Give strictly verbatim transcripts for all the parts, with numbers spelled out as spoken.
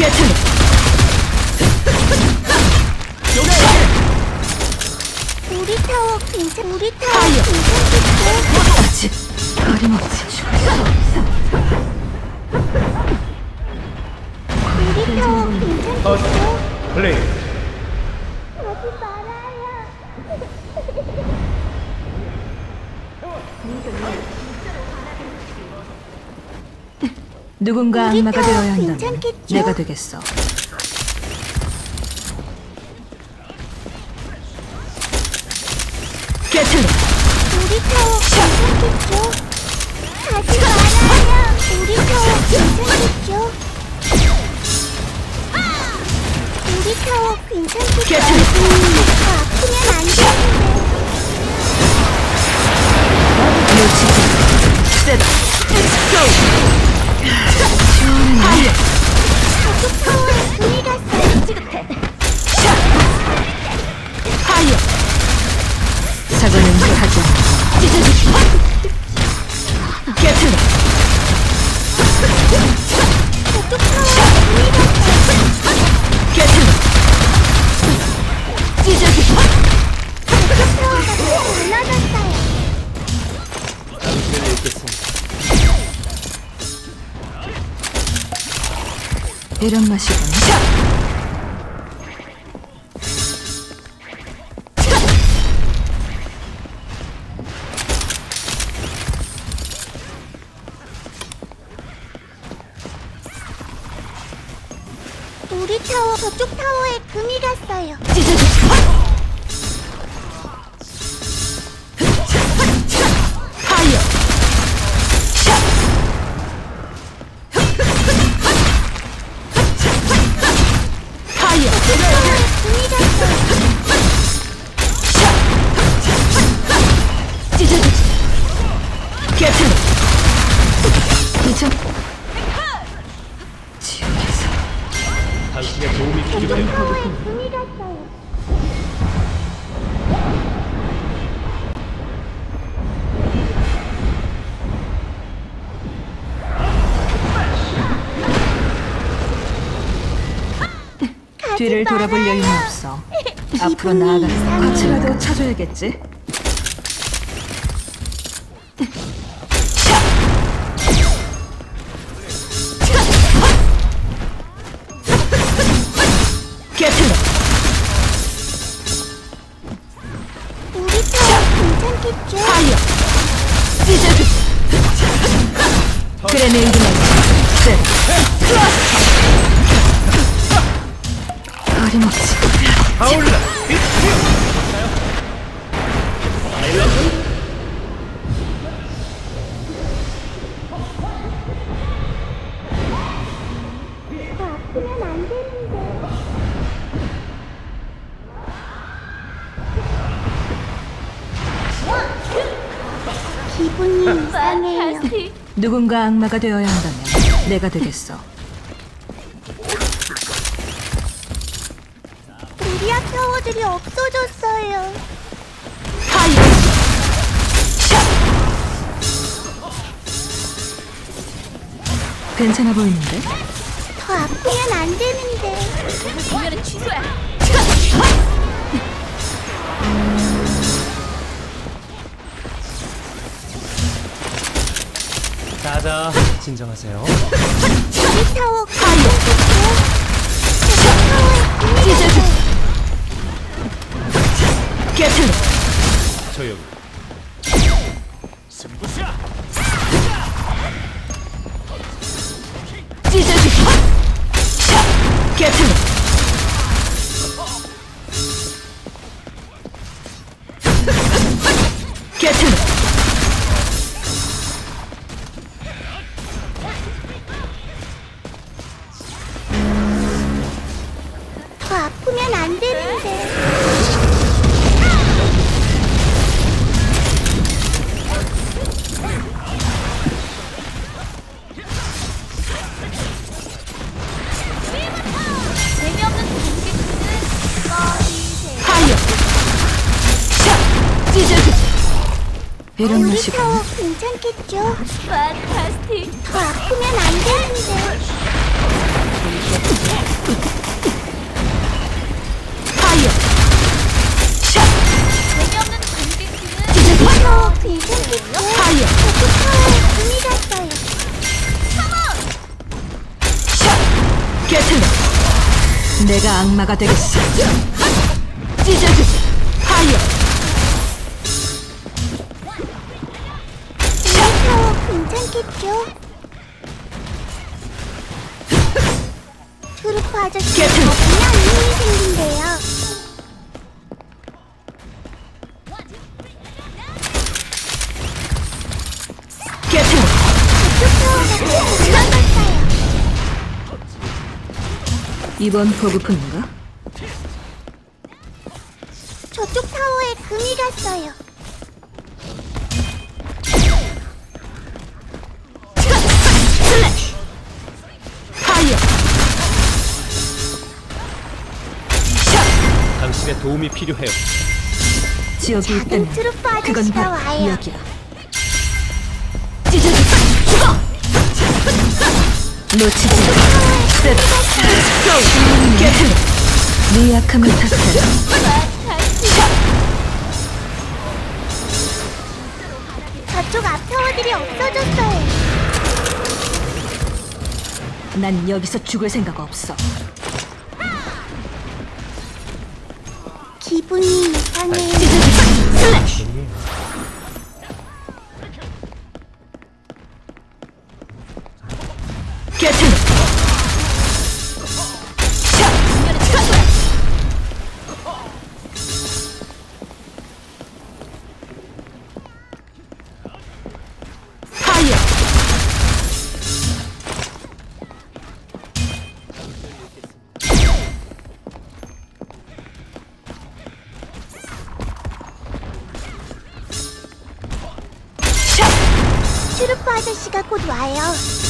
개틀. 여기 여기. 우리 타워 괜찮. 우리 타워 괜찮겠죠? 아직 어림없이 죽을 수 없어. 우리 타워 괜찮겠죠? 플레이. 하지 말아요. 누군가 우리 악마가 타워 되어야 한다면 괜찮겠죠? 내가 되겠어. 개틀. 우리 타워 괜찮겠죠? 하지 말아요. 우리 타워 괜찮겠죠? 우리 타워 괜찮겠죠? 개틀. 더 아프면 안 되는데. 놓치지. 세다. 고. 시원해. 저쪽 타워에 불이 갔어요. 지긋해. 하이어. 사고는 하지 않아. 찢어지기. 개틀. 저쪽 타워에 불이 갔어요. 개틀. 찢어지기. 저쪽 타워가 또 무너졌어요. 이런 맛이군. 우리 타워 저쪽 타워에 금이 갔어요. 찢어지기. 하이어. 하이어. 금이 갔어요. 찢어지기. 개틀. 이점. 지옥에서. 당신의 도움이 저쪽 필요해요. 타워에 금이 갔어요. 뒤를 돌아볼 여유는 없어. 앞으로 기분이 나아가 이상해요. 거치라도 쳐줘야겠지. 개틀. 우리 타워 괜찮겠죠? 하이어. 찢어지기. 그레네이드만. 셋. 어림없이. 아울라. 더 아프면 안 되는데. 기분이 이상해요. 누군가 악마가 되어야 한다면 내가 되겠어. 우리 학 타워들이 없어졌어요. 하이어. 괜찮아 보이는데? 더 아프면 안 되는데. 공연은 취소야. 자자, 진정하세요. 우리 타워 하이어. 괜찮겠죠? 찢어지기. 개틀. 조용. 승부수야. 찢어지기. 개틀. 개틀. 더 아프면 안 되는데. 재미없는 공격은 꺼지세요. 하이어. 자, 찢어지기. 이런 우리 맛이군. 타워 괜찮겠죠? 판타스틱. 더 아프면 안 되는데. 깨틀려. 내가 악마가 되겠어. 찢어주지. 파이어. 우리 타워 괜찮겠죠? 트루프 아저씨가 깨틀. 그냥 힘이 생긴대요. 깨틀려. 저쪽 타워가 올라갔어요. 이번 보급품인가? 저쪽 타워에 금이 갔어요. 슬래시. 파이어. 당신의 도움이 필요해요. 지역이 작은 있다면 트루프 그건 아저씨가 바로 와요. 여기야. 찢어주지. 죽어. 놓치지 마. 셋. 스로우. 깨틀려. 네 약함을 탓해. 저쪽 앞 타워들이 없어졌어요. 난 여기서 죽을 생각 없어. 기분이 이상해요. 찢어주지. 슬래시. 깨틀려. 파이어. 트루프 아저씨가 곧 와요.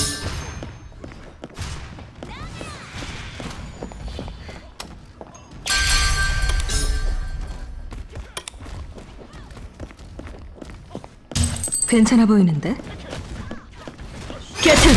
괜찮아 보이는데? 깨틀려.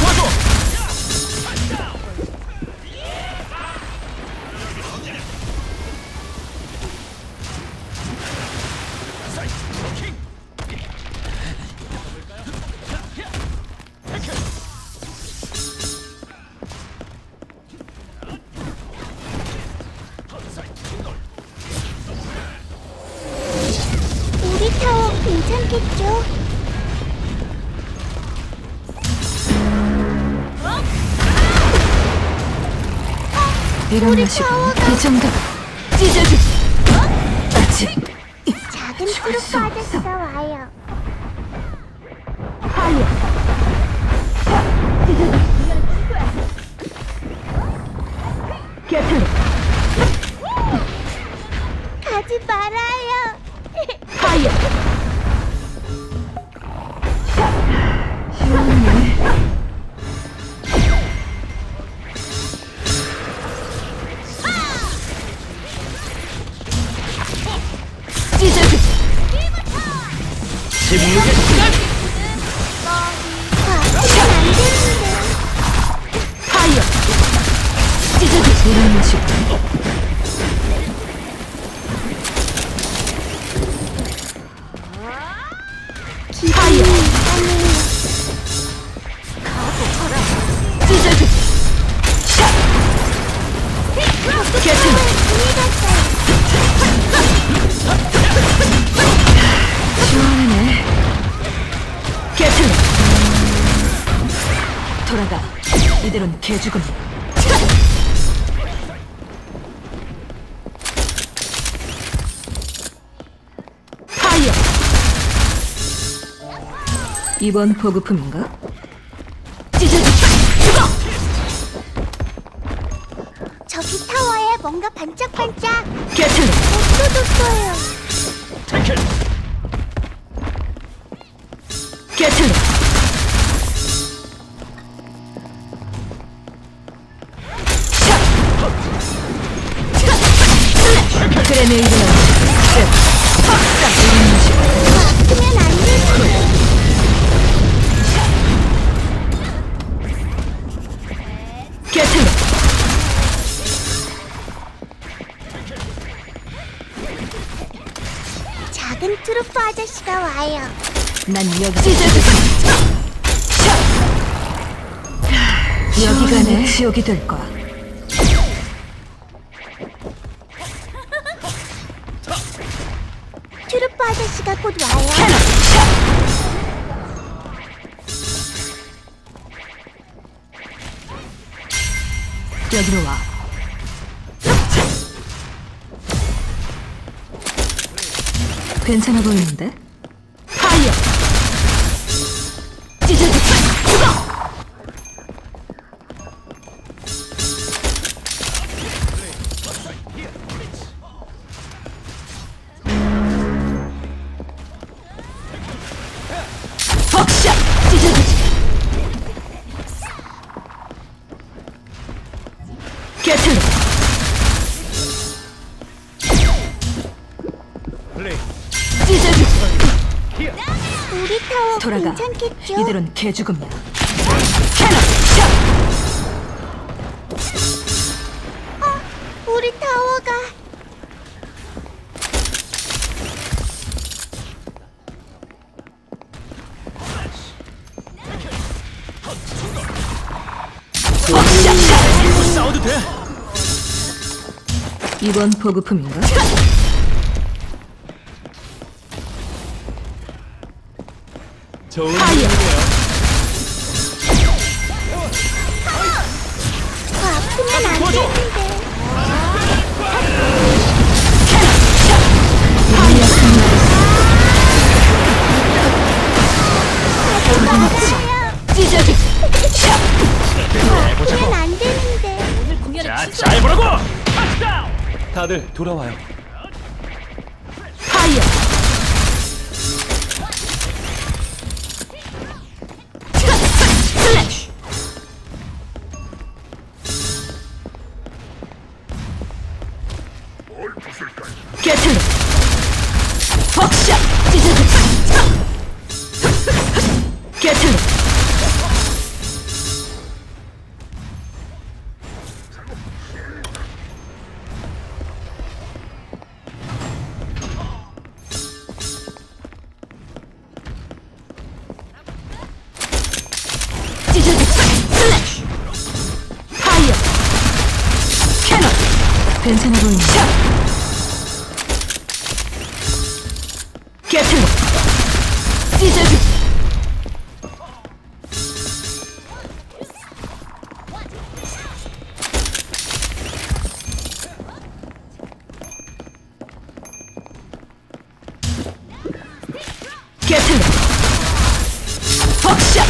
우리 타워 괜찮겠죠? 이런 우리 맛이군. 타워가- 이 정도. 찢어주지. 아직. 작은 트루프 아저씨가 와요. 파이어. 깨틀려. 가지 말아요. 파이어. 찢어주지. 침묵의 시간. 아프면 안 되는데. 파이어. 찢어주지. 이런 맛이군. 기분이 이상해요. 찢어주지. 샷. 저쪽 깨틀려. 타워에 금이 갔어요. 시원하네. 깨틀려. 돌아가. 이대로는 개죽음이야. 파이어. 이번 보급품인가? 찢어주지. 죽어. 저기 타워에 뭔가 반짝반짝 깨틀려. 없어졌어요. 태클. 깨틀려. 그레네이드 런치. 셋. 팍! 이런 맛이군. 아프면 안 되는데. 깨틀려. 작은 트루프 아저씨가 와요. 난 여기 찢어주지. 여기가 내 지옥이 될 거야. 아저씨가 곧 와요. 캐논 샷. 여기로 와. 괜찮아 보이는데? 파이어! 찢어지! 죽어! 벅샷! 찢어지지! 게틀! 플레이. 찢어지지! 우리 타워 돌아가. 괜찮겠죠? 이대로는 개죽음이야. 캐논 샷! 우리 타워가 벅샷! 밀고 싸워도 돼. 이번 보급품인가? 좋은 파이어! 일이네요. 더 아프면 안 도와줘. 되는데. 우리 약한 아프면 찢어지! 샷! 아프면 안 되는데. 오늘 공연은 자, 취소해. 잘 보라고. 터치다운. 다들 돌아와요. 파이어! 슬래시! 게틀! 벅샷! 찢어지! 게틀! 찢어지! 슬래시! 파이어! 캐논! 괜찮아 보이네. 샷! 게틀! 찢어지! 게틀! 벅샷!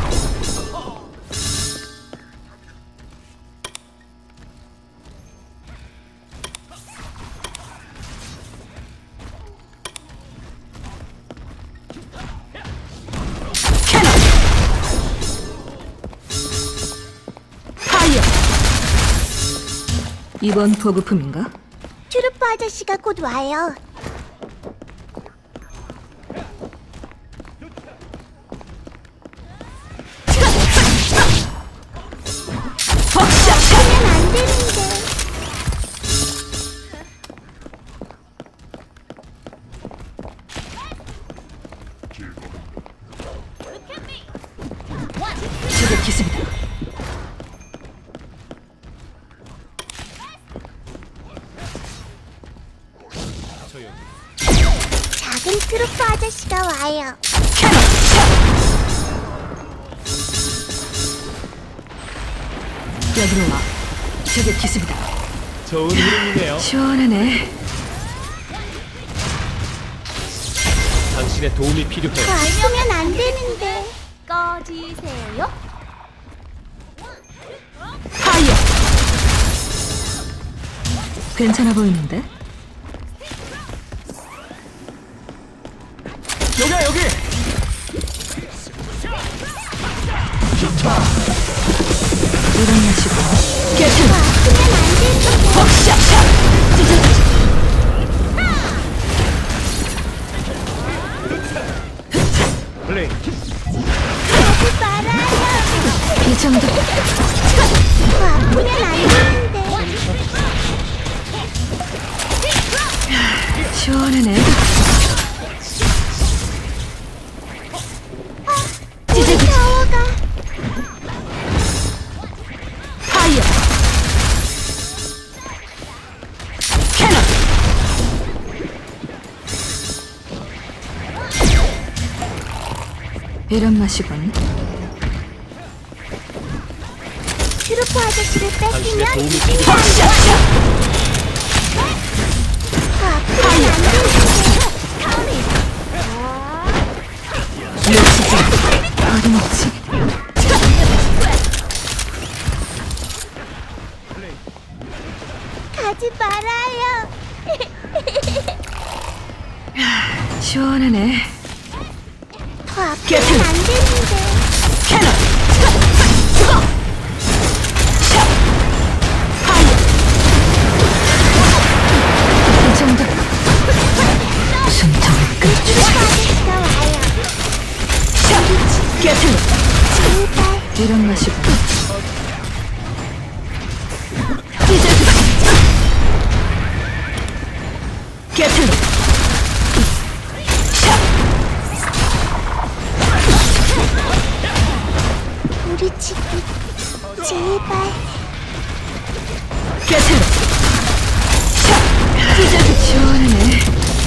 캐논! 파이어! 이번 보급품인가? 트루프 아저씨가 곧 와요. 벅샷! 아프면 안 되는데. 저게 기습이다. 저 여기. 작은 트루프 아저씨가 와요. 캐논 샷! 여기로 와. 저게 기습이다. 좋은 흐름이네요. 시원하네. 당신의 도움이 더 필요해요. 아프면 안 되는데. 꺼지세요. 파이어! 괜찮아 보이는데? 여기야 여기. 일어나시고. 더 게틀! 아프면 안 되는데. 벅샷! 샷! 찢어지지! 플레이. 하지 말아요. 이 정도. 더 아프면 안 되는데. 시원하네. 우리 찢어지지! 타워가 파이어! 캐논! 이런 맛이군. 트루프 아저씨를 뺏기면 당신의 도움이 이기는 필요합니다. 더 아프면 안 되는데. 놓치지 어림없지. 가지 말아요. 시원하네. 더 아프면 안 되는데. 캐논 죽어. 파이어. 이 정도. 숨통을 끊어주지. 트루프 아저씨가 와요. 깨틀. 제발. 이런 맛이군. 찢어주. 깨틀. 우리 친구. 제발. 깨틀. 찢어주. 시원하네.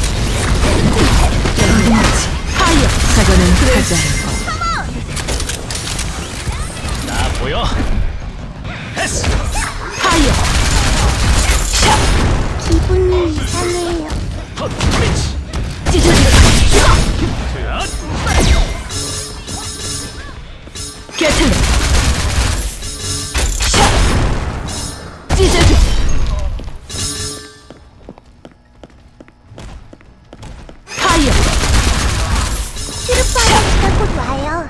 어림없지. 파이어. 사과는 하지 않고. 나 보여. 패스. 파이어. 기분이 이상해요. 헛 스위치. 찢어주. 죽어. 샷. 깨틀. 찢어주. 파이어. 트루프 아저씨가 곧 와요.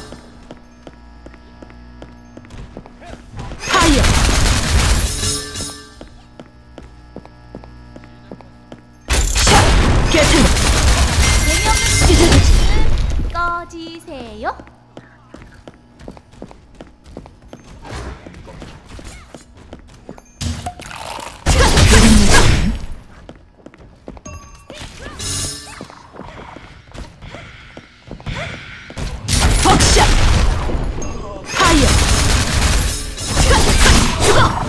파이어. 깨틀. 찢어주. 꺼지세요. 벅샷. 파이어. 죽어.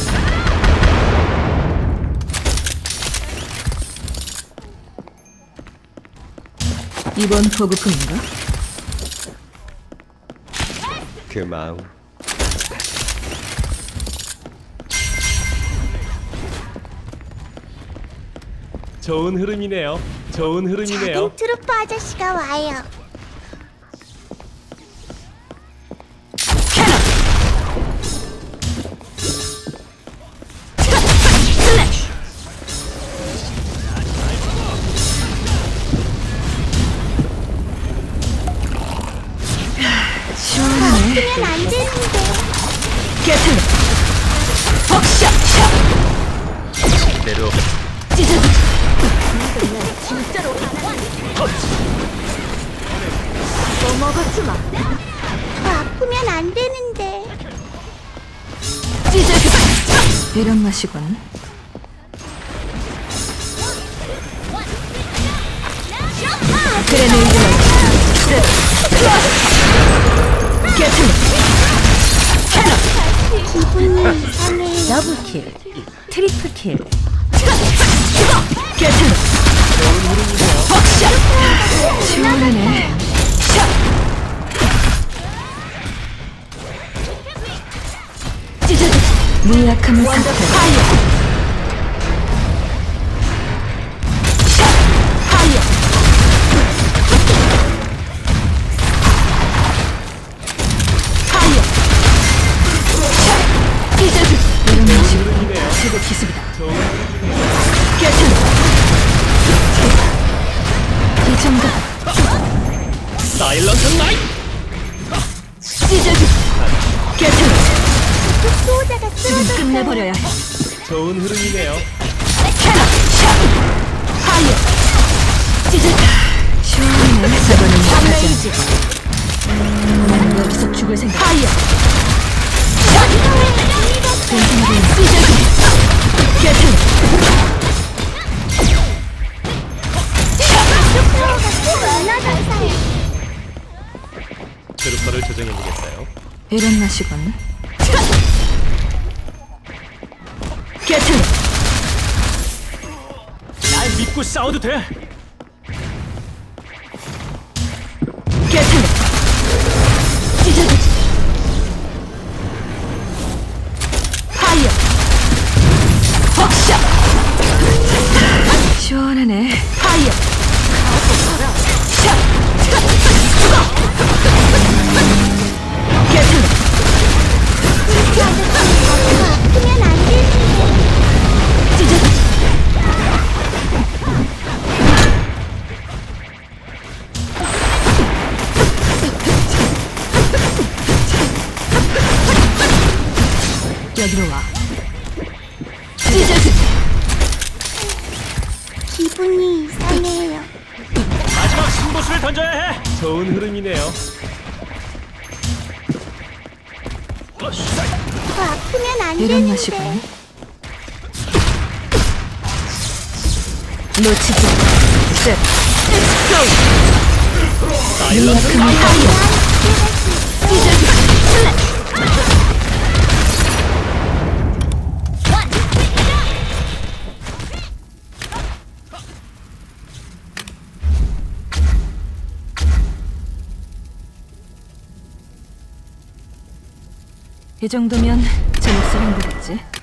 이번 보급품인가? 그 마음. 좋은 흐름이네요. 좋은 흐름이네요. 작은 트루프 아저씨가 와요. 캐논. 슬래시. 시원하네. 아프면 안 되는데. 깨틀. 벅샷. 이대로. 찢어주. 진짜로 헛. 또 먹었지 마. 더 아프면 안 되는데. 찢어주. 이런 맛이군. 그레네이드는 깨틀. 캐논. 기분이 이상해요. 더블킬. 트리플킬. 죽어. 깨틀. 벅샷. 시원하네. 찢어주. 무약함을 삭혀. 파이어. 파이어. 파이어. 찢어주. 이런 맛이 최고 기습이다. 깨틀. 이 정도. 사일런트 나이트. 찢어주. 깨틀. 수호자가 지금 쓰러졌어요. 끝내버려야 해. 좋은 흐름이네요. 캐논. 파이어. 찢어주. 시원하네. 사과는 하지 않고. 음, 여기서 죽을 생각. 파이어. 괜찮아. 찢어주. 깨틀. 얼마나 감사해요. 트루퍼를 조정해보겠어요. 이런 맛이군. 깨틀. 날 믿고 싸워도 돼. 깨틀. 시원하네. 파이어. 차! 차! 죽어! 괜찮아. 우리 아저씨 아프면 안 되는데. 찢어. 여기로 와. 찢어지. 기분이 이상해요. 마지막 승부수를 던져야 해. 좋은 흐름이네요. 더 아프면 안 이런 되는데. 맛이군. 놓치지. 셋. 고! 사일런스 미약함을 파이어. 찢어지. 슬랩. 이 정도면 제 몫을 한 거겠지.